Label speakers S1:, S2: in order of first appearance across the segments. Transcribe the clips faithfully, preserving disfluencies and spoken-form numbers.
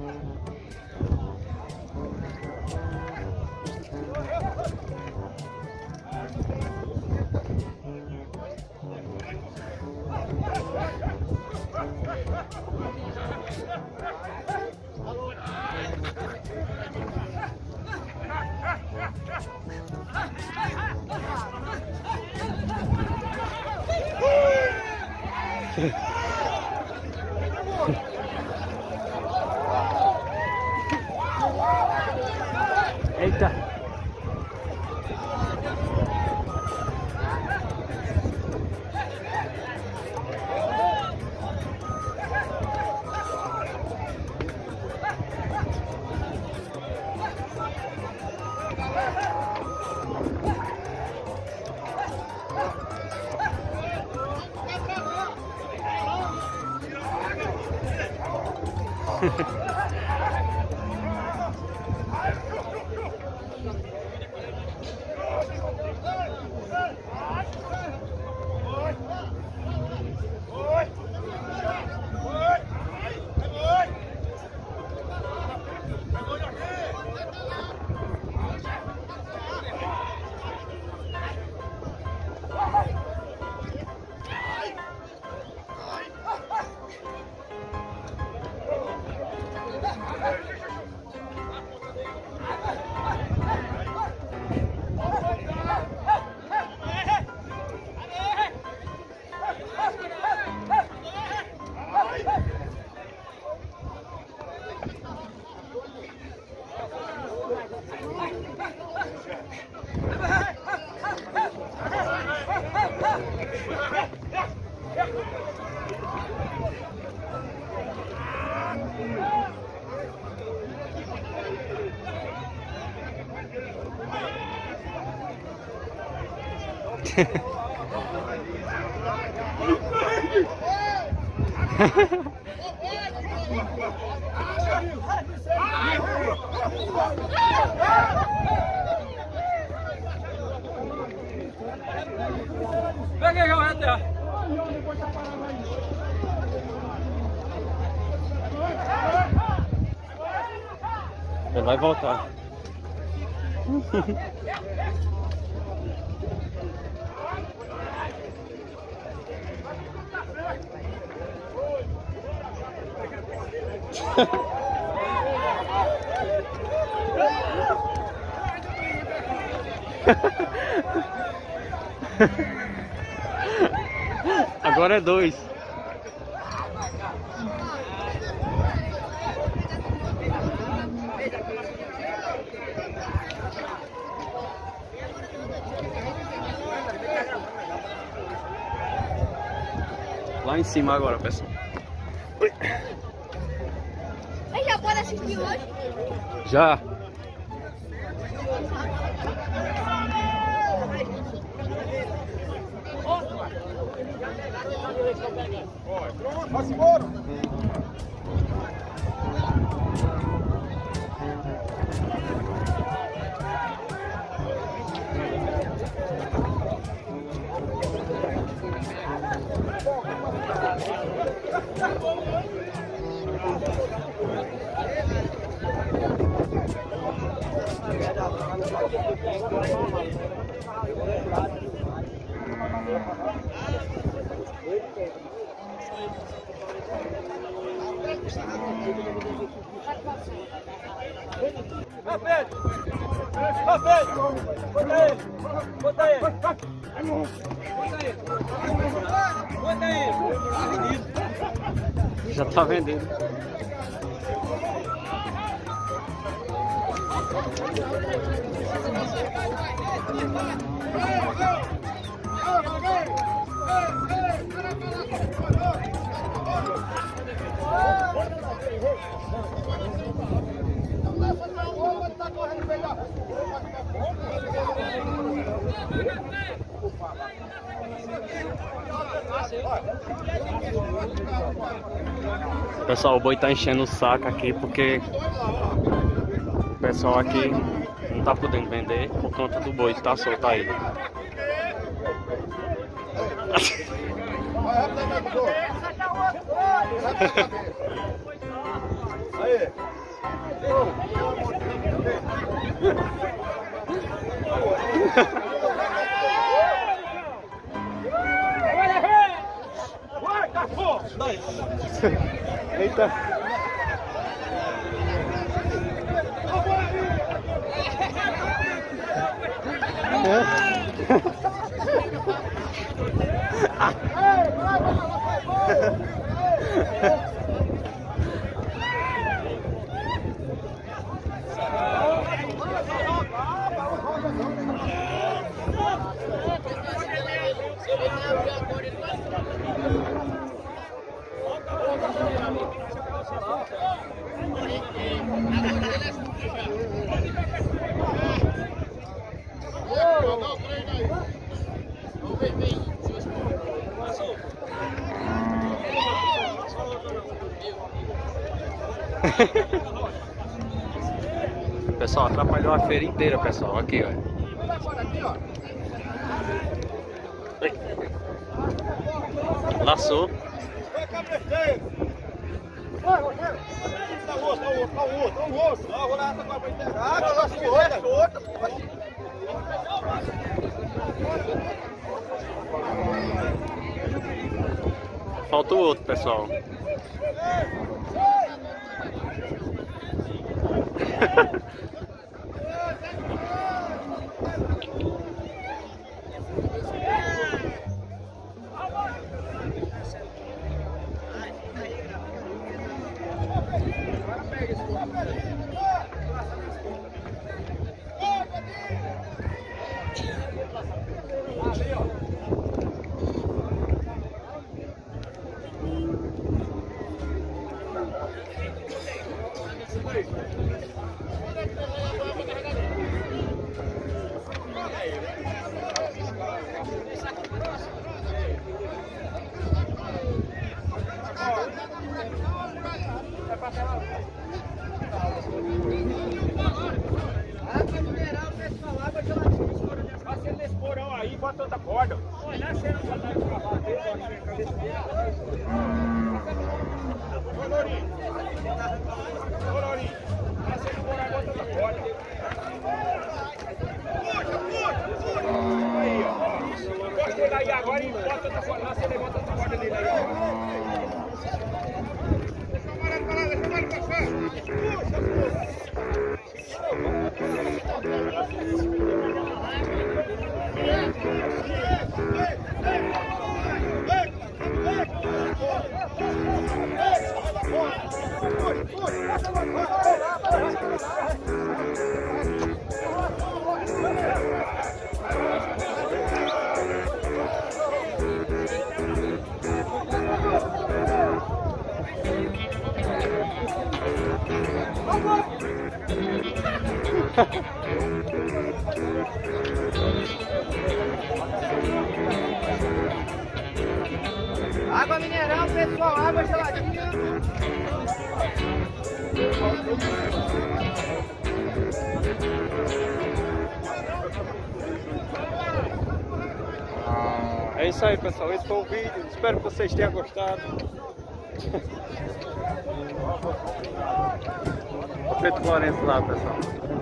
S1: Eita!
S2: Pega aí, Renato.
S1: Ele vai voltar. Agora é dois. Lá em cima agora, pessoal. Oi.
S3: Aí já pode assistir hoje?
S1: Já.
S4: Vai-se embora! Rapaz! Rapaz! Bota ele! Bota ele! Bota ele! Bota ele!
S1: Já tá vendendo. Pessoal, o boi tá enchendo o saco aqui porque o pessoal aqui não tá podendo vender por conta do boi que tá solto aí.
S4: Aí. Vai, cachorro!
S1: Eita! Pessoal, atrapalhou a feira inteira, pessoal. Aqui, ó. Laçou.
S4: Vai, Rogério! Dá o outro, dá o outro, dá o outro, dá o outro! Não, vou lá agora pra integrar. Ah, laço o outro, o outro!
S1: Falta o outro, pessoal.
S4: Aí, bota outra corda. Olha, a cena já tá travada dele, Ô, Lourinho. Ô, Lourinho. A cena por aí, bota outra corda. Puxa, puxa, puxa. Aí, ó. Encosta ele aí agora e bota outra corda. Lá você levanta outra corda dele aí, ó. Deixa o amarelo pra lá, deixa o amarelo pra cá. Puxa, puxa.
S3: Água mineral, pessoal, água geladinha.
S1: É isso aí, pessoal. Esse foi o vídeo. Espero que vocês tenham gostado. O Preto Florencio lá, pessoal.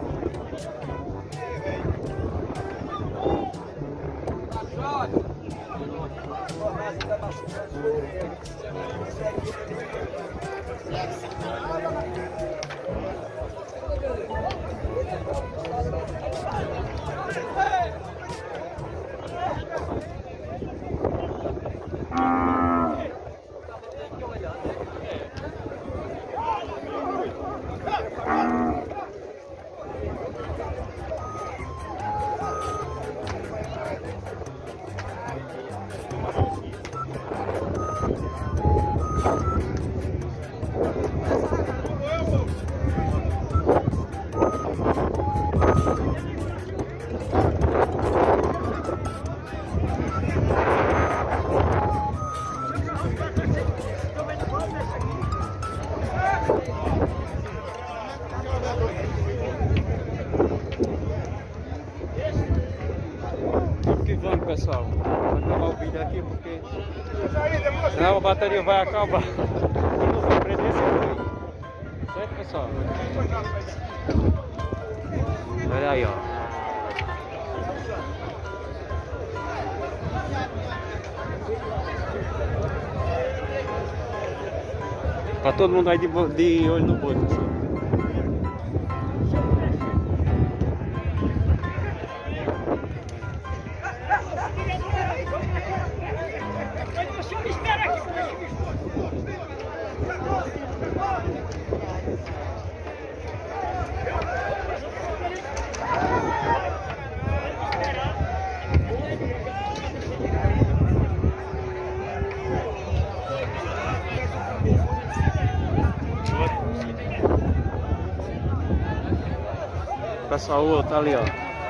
S1: Vamos, pessoal, vou acabar o vídeo aqui porque senão a bateria vai acabar. Vamos aprender esse vídeo. Certo, pessoal? Olha aí, ó. Tá todo mundo aí de, de olho no boi, pessoal. Pessoal, o outro ali, ó.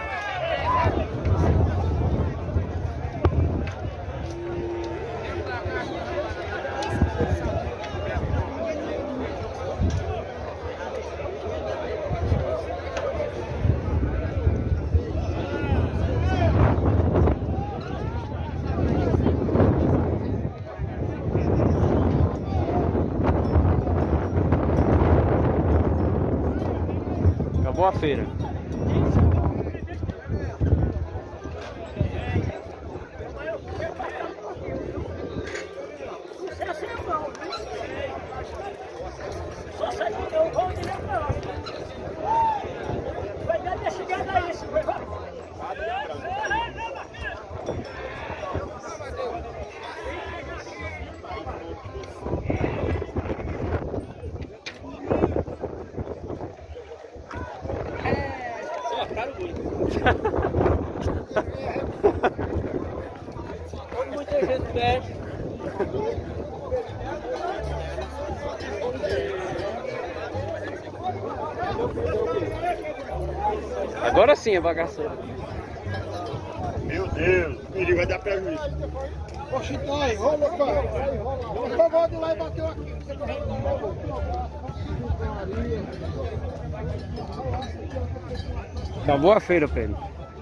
S1: Acabou a feira.
S2: Muita gente pede.
S1: Agora sim é bagaceiro.
S4: Meu Deus, ele vai dar prejuízo.
S5: Oxi, tá aí, rola, cara. Por favor, de lá e bateu aqui.
S1: Acabou a feira, Pedro.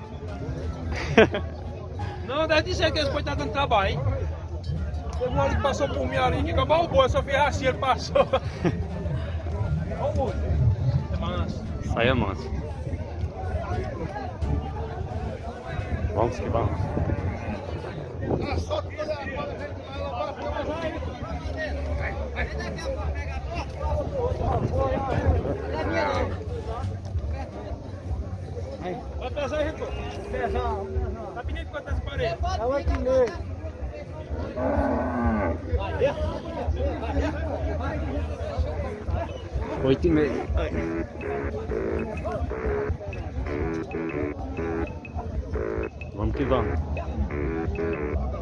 S2: Não, deve dizer que eles podem estar dando trabalho, hein? Teve um ali que passou por mim ali, que acabou o boi, eu só fiz assim, ele passou. Olha o boi. É manso.
S1: Isso aí é manso. Vamos que vamos.
S2: Vai pesar aí, Rico.
S5: Pesar.
S2: Tá pedindo quanto essa parede?
S5: É oito e meio.
S1: Oito e meio. Vamos que vamos.